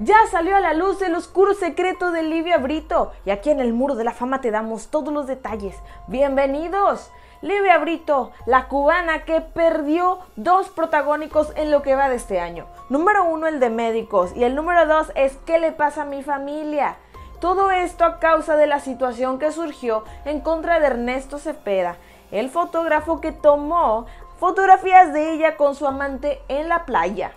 Ya salió a la luz el oscuro secreto de Livia Brito y aquí en el Muro de la Fama te damos todos los detalles. ¡Bienvenidos! Livia Brito, la cubana que perdió 2 protagónicos en lo que va de este año. Número 1, el de médicos, y el número 2 es ¿qué le pasa a mi familia? Todo esto a causa de la situación que surgió en contra de Ernesto Cepeda, el fotógrafo que tomó fotografías de ella con su amante en la playa.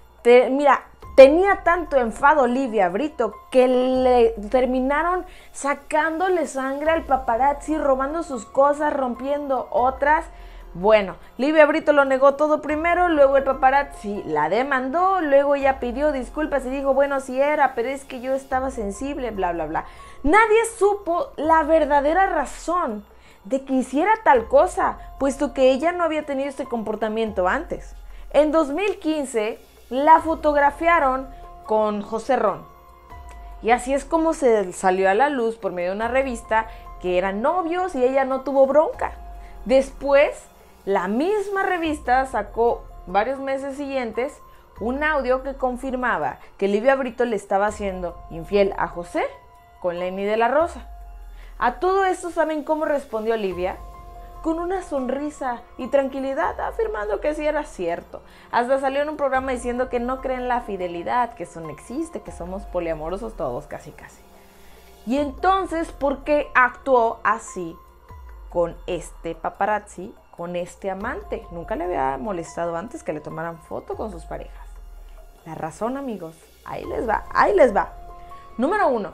Tenía tanto enfado Livia Brito que le terminaron sacándole sangre al paparazzi, robando sus cosas, rompiendo otras. Bueno, Livia Brito lo negó todo primero, luego el paparazzi la demandó, luego ella pidió disculpas y dijo, bueno, sí era, pero es que yo estaba sensible, bla, bla, bla. Nadie supo la verdadera razón de que hiciera tal cosa, puesto que ella no había tenido este comportamiento antes. En 2015... la fotografiaron con José Ron. Y así es como se salió a la luz por medio de una revista que eran novios y ella no tuvo bronca. Después, la misma revista sacó varios meses siguientes un audio que confirmaba que Livia Brito le estaba haciendo infiel a José con Lenny de la Rosa. A todo esto, ¿saben cómo respondió Livia? Con una sonrisa y tranquilidad, afirmando que sí era cierto. Hasta salió en un programa diciendo que no cree en la fidelidad, que eso no existe, que somos poliamorosos todos, casi. Y entonces, ¿por qué actuó así con este paparazzi, con este amante? Nunca le había molestado antes que le tomaran foto con sus parejas. La razón, amigos, ahí les va. Número 1,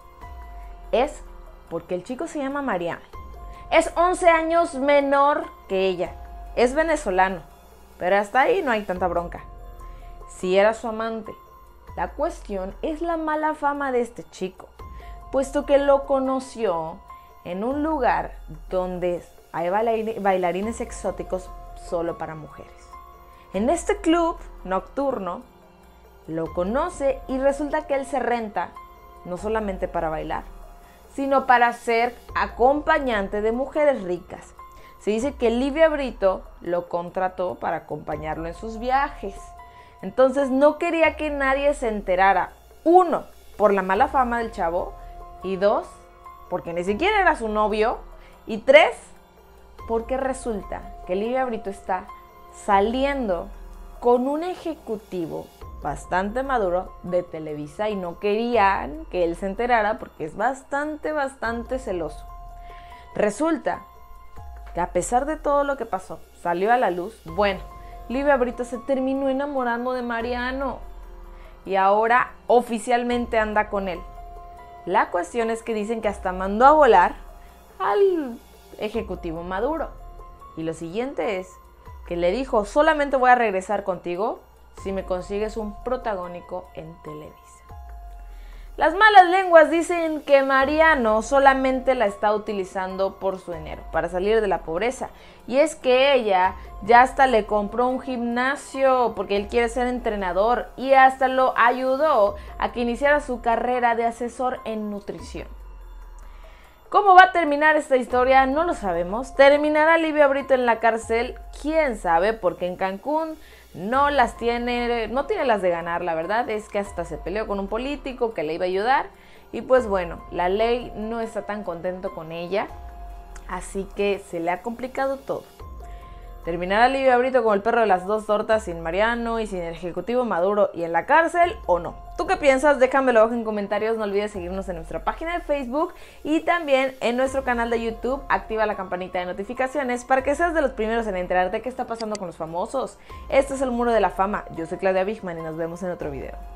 es porque el chico se llama Mariano. Es 11 años menor que ella. Es venezolano. Pero hasta ahí no hay tanta bronca. Sí era su amante. La cuestión es la mala fama de este chico, puesto que lo conoció en un lugar donde hay bailarines exóticos solo para mujeres. En este club nocturno lo conoce y resulta que él se renta no solamente para bailar, sino para ser acompañante de mujeres ricas. Se dice que Livia Brito lo contrató para acompañarlo en sus viajes. Entonces no quería que nadie se enterara. 1, por la mala fama del chavo. Y 2, porque ni siquiera era su novio. Y 3, porque resulta que Livia Brito está saliendo con un ejecutivo bastante maduro de Televisa y no querían que él se enterara porque es bastante celoso. Resulta que a pesar de todo lo que pasó, salió a la luz. Bueno, Livia Brito se terminó enamorando de Mariano y ahora oficialmente anda con él. La cuestión es que dicen que hasta mandó a volar al ejecutivo Maduro. Y lo siguiente es que le dijo, solamente voy a regresar contigo si me consigues un protagónico en Televisa. Las malas lenguas dicen que Mariano solamente la está utilizando por su dinero, para salir de la pobreza. Y es que ella ya hasta le compró un gimnasio porque él quiere ser entrenador y hasta lo ayudó a que iniciara su carrera de asesor en nutrición. ¿Cómo va a terminar esta historia? No lo sabemos. ¿Terminará Livia Brito en la cárcel? ¿Quién sabe? Porque en Cancún no tiene las de ganar, la verdad es que hasta se peleó con un político que le iba a ayudar y pues bueno, la ley no está tan contento con ella, así que se le ha complicado todo. ¿Terminará Livia Brito como el perro de las 2 tortas, sin Mariano y sin el ejecutivo Maduro y en la cárcel o no? ¿Tú qué piensas? Déjamelo abajo en comentarios, no olvides seguirnos en nuestra página de Facebook y también en nuestro canal de YouTube. Activa la campanita de notificaciones para que seas de los primeros en enterarte de qué está pasando con los famosos. Este es el Muro de la Fama, yo soy Claudia Bigman y nos vemos en otro video.